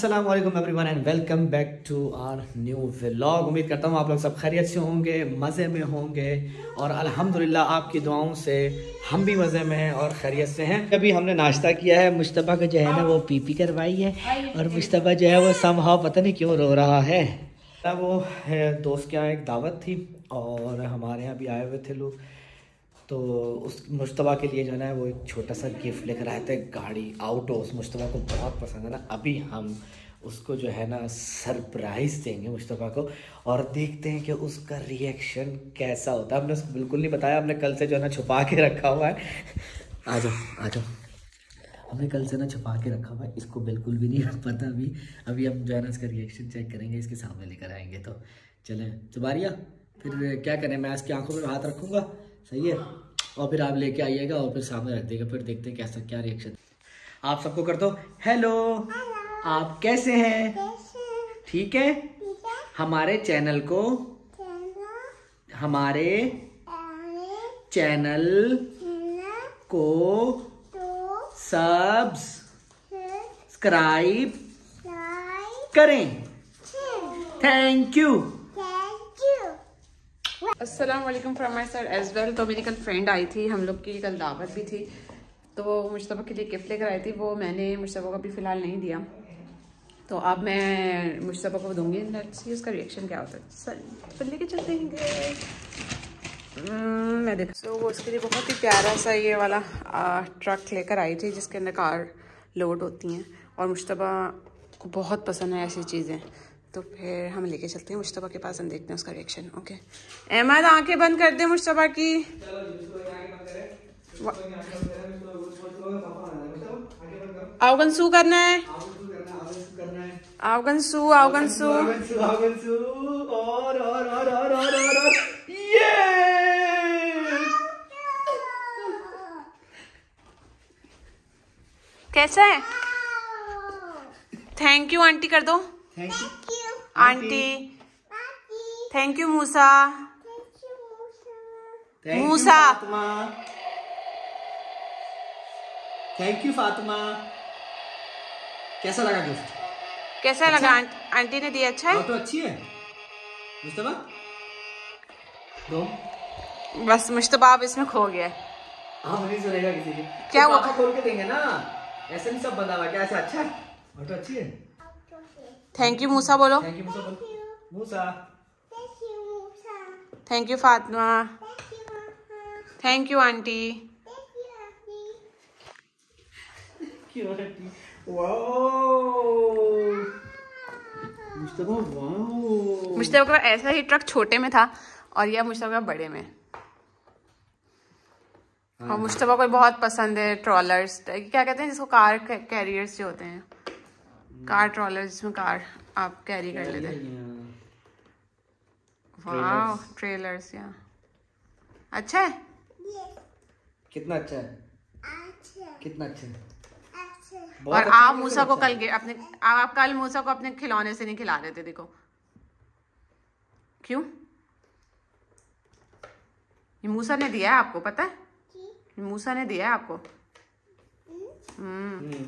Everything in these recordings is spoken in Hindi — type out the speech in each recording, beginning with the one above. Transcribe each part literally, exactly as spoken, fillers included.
अस्सलाम वालेकुम everyone and welcome back to our new vlog. उम्मीद करता हूँ आप लोग सब खैरियत से होंगे, मज़े में होंगे और अल्हम्दुलिल्लाह आपकी दुआओं से हम भी मज़े में हैं और खैरियत से हैं। अभी हमने नाश्ता किया है। मुश्तबा का जो है ना वो पीपी करवाई है और मुश्तबा जो है वो समहाउ पता नहीं क्यों रो रहा है। वो है दोस्त के यहाँ एक दावत थी और हमारे यहाँ भी आए हुए थे लोग, तो उस मुश्तबा के लिए जो है ना वो एक छोटा सा गिफ्ट लेकर आए थे, गाड़ी आउटोस। मुश्तबा को बहुत पसंद है ना। अभी हम उसको जो है ना सरप्राइज़ देंगे मुश्तबा को और देखते हैं कि उसका रिएक्शन कैसा होता है। हमने उसको बिल्कुल नहीं बताया, हमने कल से जो है ना छुपा के रखा हुआ है। आ जाओ आ जाओ, हमने कल से ना छुपा के रखा हुआ है, इसको बिल्कुल भी नहीं पता अभी। अभी हम जो है ना इसका रिएक्शन चेक करेंगे, इसके सामने लेकर आएंगे। तो चलें जुबारिया, फिर क्या करें, मैं इसकी आंखों में हाथ रखूँगा, सही है, और फिर आप लेके आइएगा और फिर सामने रख देगा, फिर देखते हैं कैसा क्या रिएक्शन। आप सबको कर दो हेलो, आप कैसे हैं? ठीक है। हमारे चैनल को हमारे चैनल को सब्सक्राइब करें। Thank you. अस्सलाम वालेकुम from my side as well. तो मेरी कल फ्रेंड आई थी, हम लोग की कल दावत भी थी, तो वो मुश्तबा के लिए गिफ्ट लेकर आई थी। वो मैंने मुश्तबा को अभी फ़िलहाल नहीं दिया, तो अब मैं मुश्तबा को दूंगी। लेट्स सी उसका रिएक्शन क्या होता है। चल लेके चलते हैं। मैं देख सो वो उसके लिए बहुत ही प्यारा सा ये वाला आ, ट्रक लेकर आई थी जिसके अंदर कार लोड होती हैं, और मुश्तबा को बहुत पसंद है ऐसी चीज़ें। तो फिर हम लेके चलते हैं मुश्तबा के पास, हम देखते हैं उसका रिएक्शन। ओके अहमद, आंखें बंद कर दे मुश्तबा की। आवगंसू करना है, आवगंसू आवगंसू। और और और और और और ये कैसा है? थैंक यू आंटी कर दो। Thank you aunty. Thank you Musa. Musa. Thank you Fatima. कैसा लगा गिफ्ट? कैसा अच्छा? लगा? आंटी ने दिया अच्छा है? तो अच्छी है मुश्तबा। दो बस मुश्तबा अब इसमें खो गया है। हाँ नहीं सुनेगा किसी की। क्या तो वो खोल के देंगे ना, ऐसे नहीं सब बंदा हुआ क्या? ऐसा अच्छा है, ऑटो अच्छी है। थैंक यू मूसा बोलो। थैंक यू मूसा बोलो। Musa. Thank you Fatima. Thank you aunty. Mushtaba wow. Mushtaba का ऐसा ही ट्रक छोटे में था और यह मुश्तबा बड़े में। और मुश्तबा को बहुत पसंद है ट्रॉलर्स, क्या कहते हैं जिसको, कार कैरियर्स जो होते हैं, कार ट्रॉलर जिसमें कार आप कैरी कर लेते हैं। वाह ट्रेलर्स। या अच्छा है। कितना अच्छा है? कितना अच्छा है। और आप मूसा को कल अपने आप कल मूसा को अपने खिलौने से नहीं खिला रहे थे, देखो क्यों? ये मूसा ने दिया है आपको, पता है? ये मूसा ने दिया है आपको। हम्म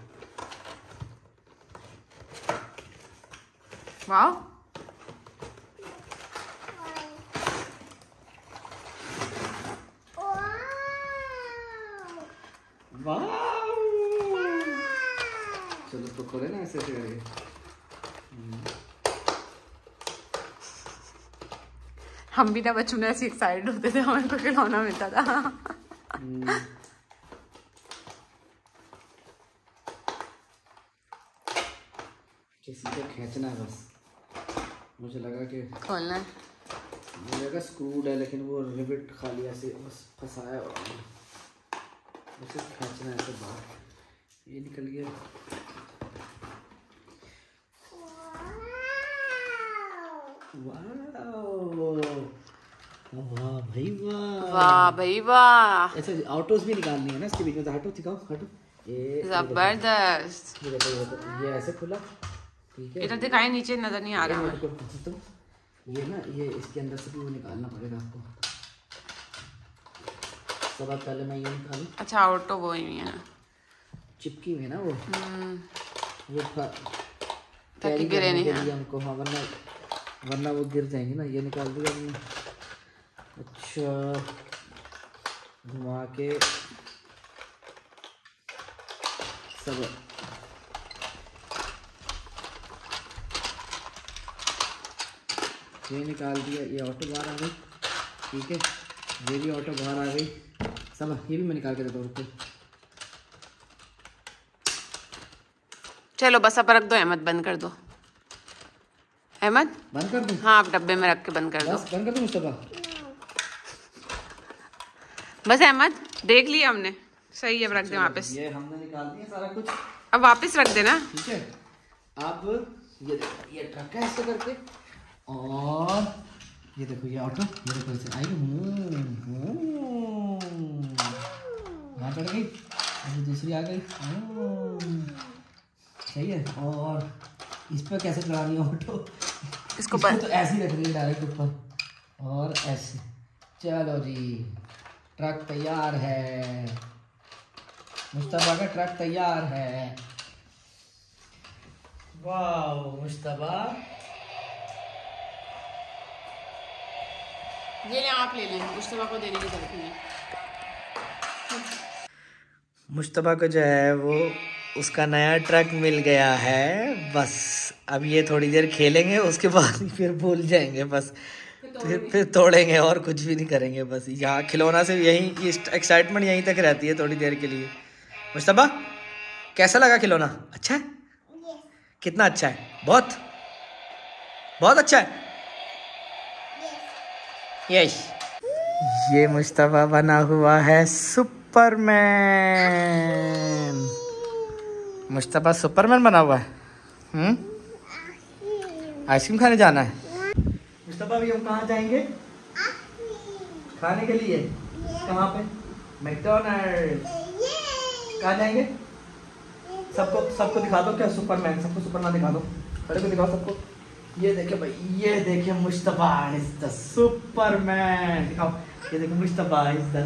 वाह। चलो तो खोले ना ऐसे ऐसे करके। हम भी ना बचपन में ऐसे एक्साइटेड होते थे, हमें कोई खिलौना मिलता था। सीधा खींचना है बस। मुझे लगा कि खोलना है, मुझे लगा स्क्रूड है, लेकिन वो रिविट खाली ऐसे बस फंसाया और उसे खींचना है ऐसे बाहर। ये निकल गया। वाह भाई वाह, वाह भाई वाह। ऐसे ऑटोस भी निकालनी है ना इसके बीच में। हटो दिखाओ, हटो। ये जबरदस्त। ये देखो, ये देखो, ये ऐसे खुला, ठीक है। इधर दिखाई, नीचे नजर नहीं आ रहा है। तो ये ना, ये इसके अंदर से भी वो निकालना पड़ेगा आपको। सब पहले मैं ये निकालूं। अच्छा ऑटो वो ही है ना, चिपकी हुई है ना वो। वो ताकि गिरे नहीं है हमको। हाँ वरना वरना वो गिर जाएंगे ना। ये निकाल दिया हमने। अच्छा घुमा के सब ये निकाल दिया। ये ऑटो बाहर आ गई, ठीक है। ये भी ऑटो बाहर आ गई। सब ये भी मैं निकाल के देता हूँ, रुको। चलो बस अब रख दो अहमद, बंद कर दो अहमद, बंद कर दूँ? हाँ आप डब्बे में रख के बंद कर दो। बस बंद कर दूँ मुस्तफा? बस अहमद देख लिया हमने, सही है, अब रख दे वापस। ये हमने निकाल दिया सारा कुछ, अब वापस रख देना, ठीक है। अब ये देखो ये ट्रक है ऐसे करके, और ये देखो ये ऑटो, ये देखो इसे आई यहाँ चढ़ गई, अभी दूसरी आ गई, सही है। और इस पर कैसे चलानी है ऑटो? इसको तो ऐसे ही रखनी है डायरेक्ट ऊपर, और ऐसे। चलो जी ट्रक तैयार है, मुस्तफा का ट्रक तैयार है। वाह मुस्तफा, ये ले आप ले लें, मुस्तफा को देने की जरूरत नहीं है। मुस्तफा को जो है वो उसका नया ट्रक मिल गया है। बस अब ये थोड़ी देर खेलेंगे, उसके बाद फिर भूल जाएंगे, बस फिर फिर तोड़ेंगे और कुछ भी नहीं करेंगे। बस यहाँ खिलौना से यही एक्साइटमेंट यहीं तक रहती है थोड़ी देर के लिए। मुस्तफा कैसा लगा खिलौना? अच्छा है? कितना अच्छा है? बहुत बहुत अच्छा है। यस, ये मुस्तफा बना हुआ है सुपरमैन। मुस्तफा सुपरमैन बना हुआ है। हम्म, आइसक्रीम खाने जाना है मुस्तफा। अभी हम कहाँ जाएंगे खाने के लिए? कहाँ पे? मैकडॉनल्ड्स। कहाँ जाएंगे? सबको सबको दिखा दो क्या सुपरमैन, सबको सुपरमैन दिखा दो, बड़े को दिखाओ सबको। ये देखे भाई, ये देखे मुस्तफा इज द सुपरमैन, दिखाओ। ये देखो Mustafa is the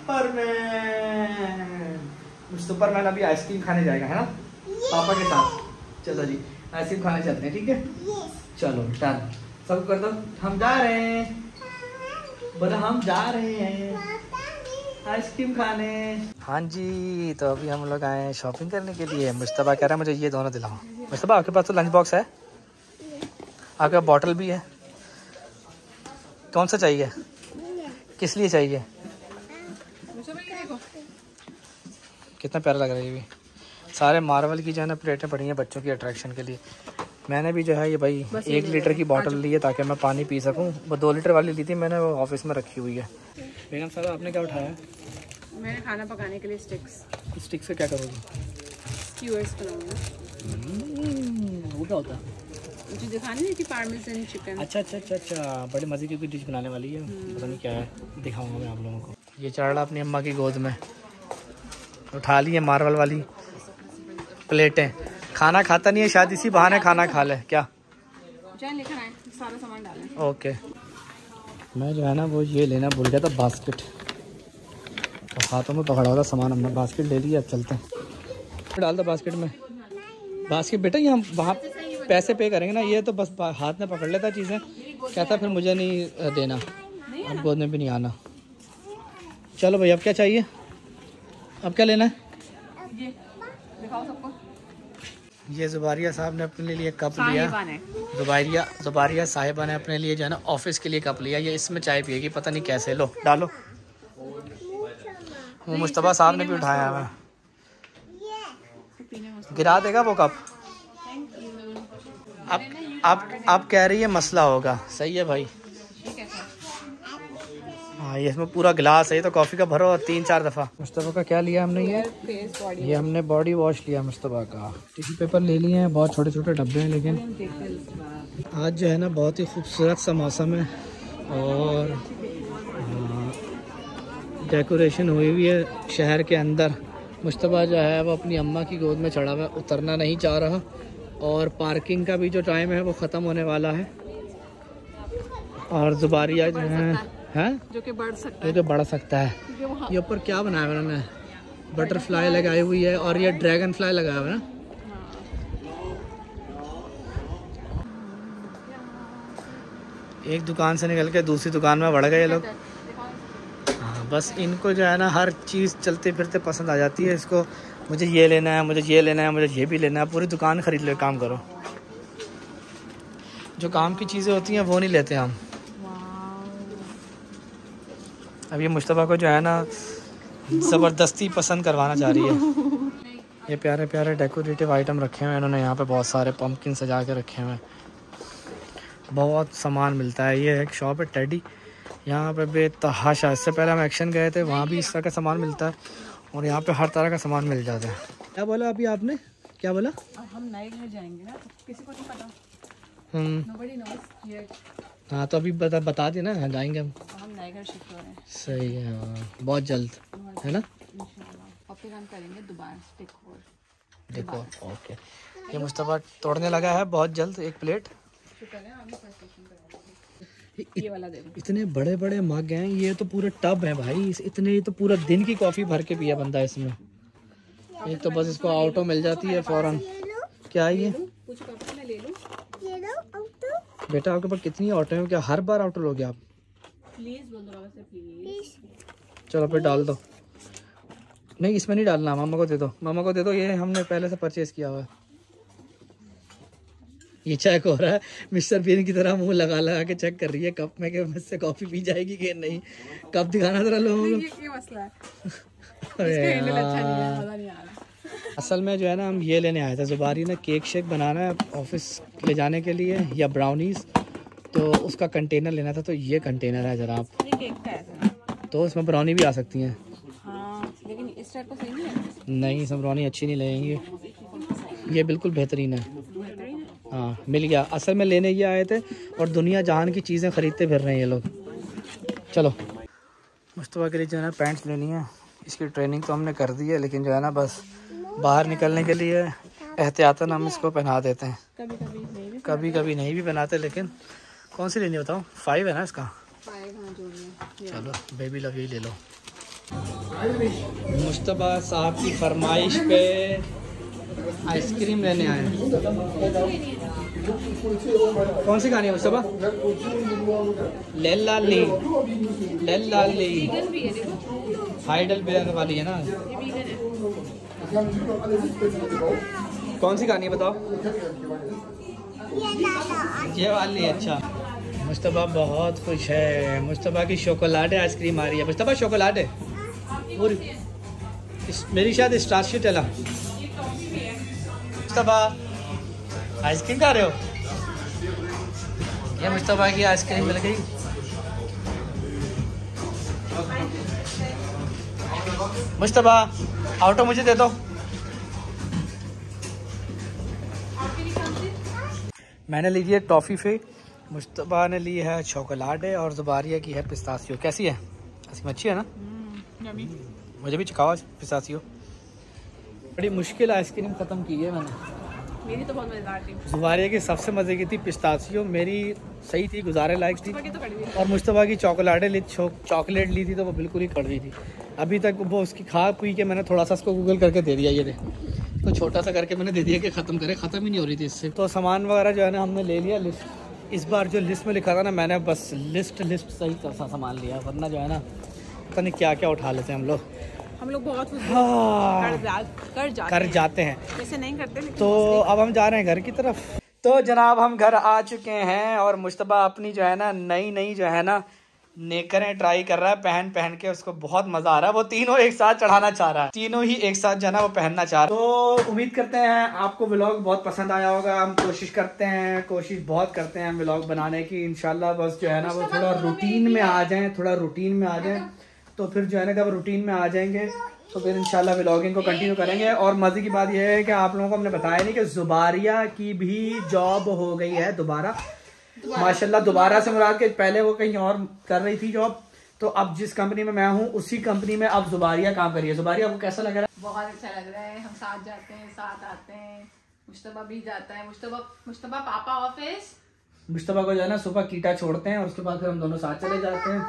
Superman. Superman अभी आइसक्रीम खाने जाएगा, है ना, पापा के साथ। चलो जी आइसक्रीम खाने चलते हैं, ठीक है। चलो डन, सब कर दो। हम जा रहे हैं, बोला हम जा रहे हैं आइसक्रीम खाने। हाँ जी, तो अभी हम लोग आए हैं शॉपिंग करने के लिए। मुस्तफा कह रहा है मुझे ये दोनों दिलाओ। मुस्तफा आपके पास तो लंच बॉक्स है, आपके पास बॉटल भी है, कौन सा चाहिए? किस लिए चाहिए? कितना प्यारा लग रहा है ये भी। सारे मार्वल की जो है ना प्लेटें पड़ी हैं बच्चों की अट्रैक्शन के लिए। मैंने भी जो है ये भाई एक लीटर की बॉटल ली है ताकि मैं पानी पी सकूं। वो दो लीटर वाली ली थी मैंने, वो ऑफिस में रखी हुई है। बेगम साहब आपने क्या उठाया? मैंने खाना पकाने के लिए स्टिक्स। स्टिक से क्या करोगी? स्क्यूअर्स बनाऊंगी। वो क्या होता है? मुझे दिखानी नहीं थी, पार्मेसन चिकन। अच्छा अच्छा अच्छा अच्छा, बड़ी मज़े की कोई डिश बनाने वाली है, पता नहीं क्या है, दिखाऊंगा मैं आप लोगों को। ये चढ़ा अपनी अम्मा की गोद में, उठा ली है मार्वल वाली प्लेटें। खाना खाता नहीं है शायद, इसी बहाने खाना खा ले क्या? लेकर आए, सारा सामान डालें। ओके, मैं जो है ना वो ये लेना भूल गया था, बास्केट। तो हाथों में पकड़ा हुआ था सामान, हमने बास्केट ले लिया। अब चलते हैं, डाल दो बास्केट में। बास्केट बेटा ये हम वहाँ पैसे पे करेंगे ना, ये तो बस हाथ में पकड़ लेता चीज़ें, कहता फिर मुझे नहीं देना, अब गोद में भी नहीं आना। चलो भाई अब क्या चाहिए, अब क्या लेना है? ये दिखाओ सबको। ये जुबारिया साहब ने अपने लिए कप लिया। जुबारिया जुबारिया साहिबा ने अपने लिए जो है ना ऑफिस के लिए कप लिया। ये इसमें चाय पिएगी, पता नहीं कैसे। लो डालो। वो मुस्तफा साहब ने भी उठाया है, गिरा देगा वो कप। अब अब अब कह रही है मसला होगा। सही है भाई, हाँ ये इसमें पूरा गिलास है, ये तो कॉफ़ी का भरो और तीन चार दफ़ा। मुस्तफा का क्या लिया हमने? ये ये हमने बॉडी वॉश लिया मुस्तफा का। टिश्यू पेपर ले लिए हैं, बहुत छोटे छोटे डब्बे हैं। लेकिन आज जो है ना बहुत ही खूबसूरत सा मौसम है और डेकोरेशन हुई हुई है शहर के अंदर। मुस्तफा जो है वो अपनी अम्मा की गोद में चढ़ा हुआ है, उतरना नहीं चाह रहा। और पार्किंग का भी जो टाइम है वो ख़त्म होने वाला है। और जुबारिया जो है हैं जो कि बढ़ सकता है, जो कि बढ़ सकता है। ये ऊपर क्या बनाया हुआ उन्होंने? बटरफ्लाई लगाई हुई है और ये ड्रैगन फ्लाई लगाया हुआ है ना। एक दुकान से निकल के दूसरी दुकान में बढ़ गए ये लोग। हाँ बस इनको जो है ना हर चीज़ चलते फिरते पसंद आ जाती है। इसको मुझे ये लेना है, मुझे ये लेना है, मुझे ये भी लेना है, पूरी दुकान खरीद लो, काम करो। जो काम की चीज़ें होती हैं वो नहीं लेते हम। अब ये मुश्तबा को जो है ना ज़बरदस्ती पसंद करवाना चाह रही है। ये प्यारे प्यारे डेकोरेटिव आइटम रखे हुए हैं इन्होंने यहाँ पे, बहुत सारे पम्पकिन सजा के रखे हुए हैं। बहुत सामान मिलता है। ये एक शॉप है टेडी, यहाँ पे बेतहाशा। इससे पहले हम एक्शन गए थे, वहाँ भी इस तरह का सामान मिलता है और यहाँ पे हर तरह का सामान मिल जाता है। क्या बोला अभी आपने, क्या बोला? अब हम नए घर जाएंगे ना, तो किसी को नहीं पता। हम्म हाँ तो अभी बता बता देना, हाँ जाएंगे हम। हम नए घर शिफ्ट हो रहे हैं। सही है, हाँ बहुत जल्द है ना। और फिर हम करेंगे दोबारा डेकोर। Decor okay. ये मुस्तफा तोड़ने लगा है बहुत जल्द एक प्लेट। ये वाला दे दो। इतने बड़े बड़े मग हैं, ये तो पूरे टब है भाई। इतने तो पूरा दिन की कॉफ़ी भर के पिया बंदा इसमें। एक तो बस इसको ऑटो मिल जाती है फौरन। क्या है ये? बेटा आपके पास कितनी ऑटो है? क्या हर बार ऑटो लोगे आप? प्लीज बोल दो से प्लीज। चलो फिर डाल दो। नहीं इसमें नहीं डालना, मामा को दे दो, मामा को दे दो। ये हमने पहले से परचेज किया हुआ है। ये चेक हो रहा है, मिस्टर बीन की तरह मुंह लगा लगा के चेक कर रही है कप में कि मुझसे कॉफी पी जाएगी कि नहीं। कप दिखाना जरा लोगों को। ये मसला है, इसका हैंडल अच्छा नहीं है, मजा नहीं आ रहा। असल में जो है ना हम ये लेने आए थे, जुबारी ने केक शेक बनाना है ऑफिस ले जाने के लिए या ब्राउनीज, तो उसका कंटेनर लेना था। तो ये कंटेनर है जरा आप, ये केक का है तो इसमें ब्राउनी भी आ सकती हैं। हाँ, लेकिन इस टाइप का सही नहीं है। नहीं इसमें ब्राउनी अच्छी नहीं लगेंगी, ये बिल्कुल बेहतरीन है। हाँ मिल गया। असल में लेने ये आए थे और दुनिया जहान की चीज़ें ख़रीदते फिर रहे हैं ये लोग। चलो मुस्तफा के लिए जो है ना पैंट्स लेनी है। इसकी ट्रेनिंग तो हमने कर दी है, लेकिन जो है ना बस बाहर निकलने के लिए एहतियातन हम इसको पहना देते हैं। कभी कभी नहीं भी कभी कभी नहीं भी पहनाते। लेकिन कौन सी लेनी बताओ? फाइव है ना इसका? फाइव हाँ जो है। चलो बेबी लव यही ले लो। मुस्तफा साहब की फरमाइश पे आइसक्रीम लेने आए हैं। कौन सी खानी है मुस्तफा? लेला ली, लेला ली हाइडल बेयर वाली है ना। कौन सी खानी है बताओ? ये वाली। अच्छा मुस्तफा बहुत खुश है। मुस्तफा की शोकोलाडे आइसक्रीम आ रही है। मुस्तफा शोकोलाडे पूरी मेरी शायद स्टार्शी टेला। मुस्तफा आइसक्रीम खा रहे हो? ये मुस्तफा की आइसक्रीम मिल गई। मुस्तफा ऑटो मुझे दे दो। मैंने ली है टॉफ़ी फे, मुस्तफा ने ली है चॉकलेट और ज़ुबारिया की है पिस्ताशियो। कैसी है? ऐसी अच्छी है ना? मुझे भी चखाओ पिस्ताशियो। बड़ी मुश्किल आइसक्रीम ख़त्म की है मैंने। मेरी तो बहुत मज़ेदार थी। ज़ुबारिया की सबसे मज़े की थी पिस्ताशियो, मेरी सही थी, गुजारे लायक थी। तो और मुस्तफा की चॉकलेट ली चॉकलेट ली थी तो वो बिल्कुल ही कड़वी थी। अभी तक वो उसकी खा पी के मैंने थोड़ा सा उसको गूगल करके दे दिया। ये दे तो छोटा सा करके मैंने दे दिया कि ख़त्म करे, ख़त्म ही नहीं हो रही थी इससे। तो सामान वगैरह जो है ना हमने ले लिया लिस्ट। इस बार जो लिस्ट में लिखा था ना मैंने बस लिस्ट लिस्ट सही सा सामान लिया, वरना जो है ना पता नहीं क्या क्या उठा लेते हैं हम लोग। हम लोग बहुत हाँ, कर, जा, कर जाते कर हैं। जाते हैं वैसे नहीं करते लेकिन तो अब हम जा रहे हैं घर की तरफ। तो जनाब हम घर आ चुके हैं और मुश्तबा अपनी जो है ना नई नई जो है ना नेकरें ट्राई कर रहा है पहन पहन के। उसको बहुत मजा आ रहा है, वो तीनों एक साथ चढ़ाना चाह रहा है, तीनों ही एक साथ जो है ना वो पहनना चाह रहा है। तो उम्मीद करते हैं आपको व्लॉग बहुत पसंद आया होगा। हम कोशिश करते हैं कोशिश बहुत करते हैं व्लॉग बनाने की। इंशाल्लाह बस जो है ना वो थोड़ा रूटीन में आ जाए, थोड़ा रूटीन में आ जाए तो फिर जो है ना जब रूटीन में आ जाएंगे तो फिर इंशाल्लाह व्लॉगिंग को कंटिन्यू करेंगे। और मजे की बात यह है कि आप लोगों को हमने बताया नहीं कि जुबारिया की भी जॉब हो गई है दोबारा, माशाल्लाह। दोबारा से मुराद के पहले वो कहीं और कर रही थी जॉब, तो अब जिस कंपनी में मैं हूँ उसी कंपनी में अब जुबारिया काम कर रही है। जुबारिया आपको कैसा लग रहा है? बहुत अच्छा लग रहा है। हम साथ जाते हैं, साथ आते हैं, मुश्तबा भी जाता है। मुश्तबा मुश्तबा पापा ऑफिस, मुश्तबा को जो है ना सुबह कीटा छोड़ते हैं और उसके बाद फिर हम दोनों साथ चले जाते हैं।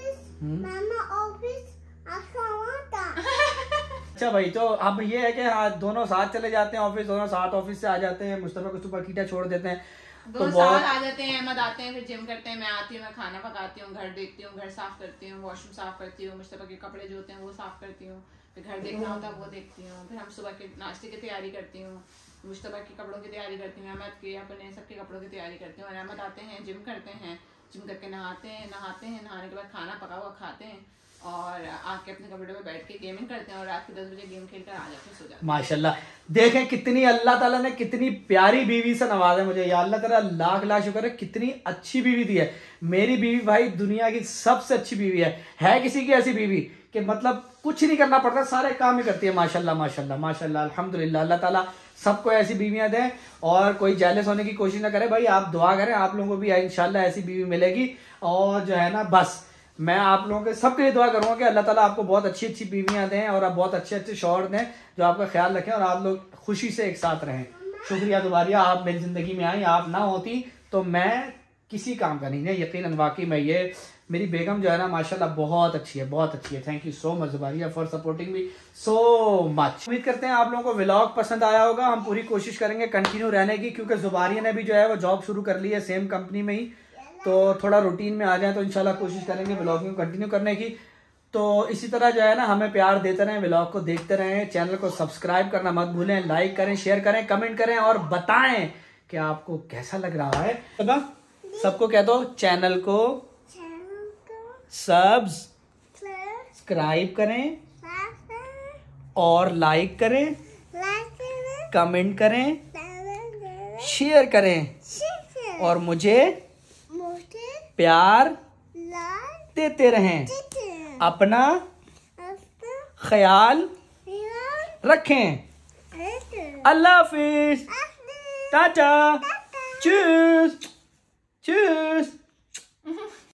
अच्छा भाई, तो अब ये है कि हाँ दोनों साथ चले जाते हैं ऑफिस, दोनों साथ ऑफिस से आ जाते हैं। मुश्तबा को सुबह कीटा छोड़ देते हैं, दो तो साल आ जाते हैं, अहमद आते हैं, फिर जिम करते हैं, मैं आती हूँ, मैं खाना पकाती हूँ, घर देखती हूँ, घर साफ करती हूँ, वॉशरूम साफ करती हूँ, मुश्तबा के कपड़े जो होते हैं वो साफ करती हूँ, फिर घर देखना होता है वो देखती हूँ, फिर हम सुबह के नाश्ते की तैयारी करती हूँ, मुश्तबा के कपड़ों की तैयारी करती हूँ, अहमद के अपने सबके कपड़ों की तैयारी करती हूँ, और अहमद आते हैं, जिम करते हैं, जिम करके नहाते हैं, नहाते हैं नहाने के बाद खाना पका हुआ खाते हैं और आके अपने कमरे में बैठ के गेमिंग करते हैं और रात के दस बजे गेम खेल कर आ जाते हैं, सो जाते हैं। माशाल्लाह, देखें कितनी अल्लाह ताला ने कितनी प्यारी बीवी से नवाजा मुझे। या अल्लाह ताला लाख लाख शुक्र है, कितनी अच्छी बीवी दी है। मेरी बीवी भाई दुनिया की सबसे अच्छी बीवी है। है किसी की ऐसी बीवी कि मतलब कुछ नहीं करना पड़ता, सारे काम ही करती है। माशाल्लाह माशाल्लाह माशाल्लाह, अल्हम्दुलिल्लाह। अल्लाह ताला सबको ऐसी बीवियां दें और कोई जेलस होने की कोशिश ना करे। भाई आप दुआ करें, आप लोगों को भी इंशाल्लाह ऐसी बीवी मिलेगी। और जो है ना, बस मैं आप लोगों के सबके लिए दुआ करूंगा कि अल्लाह ताला आपको बहुत अच्छी अच्छी बीवियां दें और आप बहुत अच्छे अच्छे शौहर दें जो आपका ख्याल रखें और आप लोग खुशी से एक साथ रहें। शुक्रिया दोबारा, आप मेरी जिंदगी में आई। आप ना होती तो मैं किसी काम का नहीं है। यकीनन वाकई में ये मेरी बेगम जो है ना माशाल्लाह बहुत अच्छी है, बहुत अच्छी है। Thank you so much Zubaria for supporting me so much. उम्मीद करते हैं आप लोगों को व्लॉग पसंद आया होगा। हम पूरी कोशिश करेंगे कंटिन्यू रहने की, क्योंकि जुबारिया ने भी जो है वो जॉब शुरू कर ली है सेम कंपनी में ही, तो थोड़ा रूटीन में आ जाए तो इंशाल्लाह कोशिश करेंगे व्लॉगिंग कंटिन्यू करने की। तो इसी तरह जो है ना हमें प्यार देते रहें, व्लॉग को देखते रहें, चैनल को सब्सक्राइब करना मत भूलें, लाइक करें, शेयर करें, कमेंट करें और बताएं कि आपको कैसा लग रहा है। सबको कह दो चैनल को सब्सक्राइब करें और लाइक करें, कमेंट करें, शेयर करें और मुझे प्यार देते रहें। अपना ख्याल रखें। अल्लाह हाफिज, टाटा, चूस चूस।